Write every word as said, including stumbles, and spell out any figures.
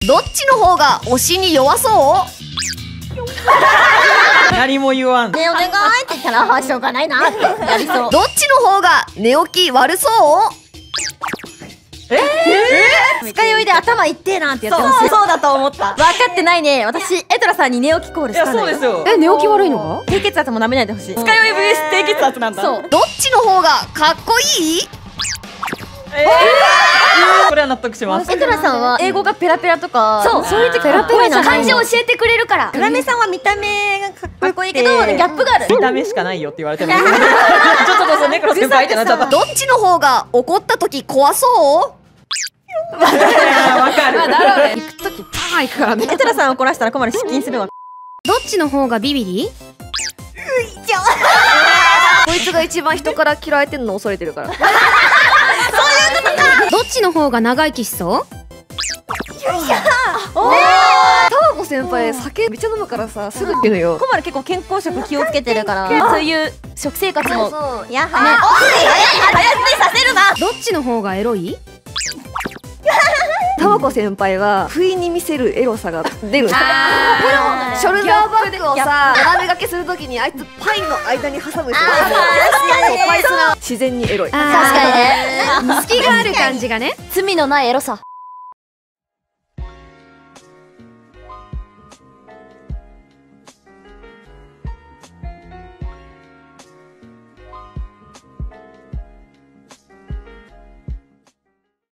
どっちの方が推しに弱そう？ 何も言わん。 ね、お願いって言ったら、あ、しょうがないなってやりそう。 どっちの方が寝起き悪そう？ ええ二日酔いで頭いってえなってやってます。 そうだと思った。 分かってないね。私、エトラさんに寝起きコールいや、 したのよ。 そうですよ。 え、寝起き悪いの低血圧も舐めないでほしい。 二日酔い ブイエス 低血圧なんだ。 そう。 どっちの方がかっこいい？ えー、これは納得します。 エトラさんは英語がペラペラとか、 そうそういう時ペラペラな漢字を教教えてくれるから。ななめさんは見た目がかっこいいけど、 ギャップがある。 見た目しかないよって言われてもちょっとそうネクロ先輩ってなっちゃった。 どっちの方が怒った時怖そう？ わかる。 行く時パーン行くからね。 エトラさん怒らしたら困る、失禁するわ。 どっちの方がビビリ？こいつが一番人から嫌われてるの恐れてるから。そういうことか。どっちの方が長生きしそう？よいしょ。タワコ先輩酒めっちゃ飲むからさ、すぐっていうのよ。 困る結構健康食気をつけてるから、そういう食生活も。 そう。 やはどっちの方がエロい？タワコ先輩は不意に見せるエロさが出る。ショルダーバッグをさ、斜め掛けするときにあいつパインの間に挟む人がパイスが自然にエロい。 確かにね。 隙がある感じがね。 罪のないエロさ。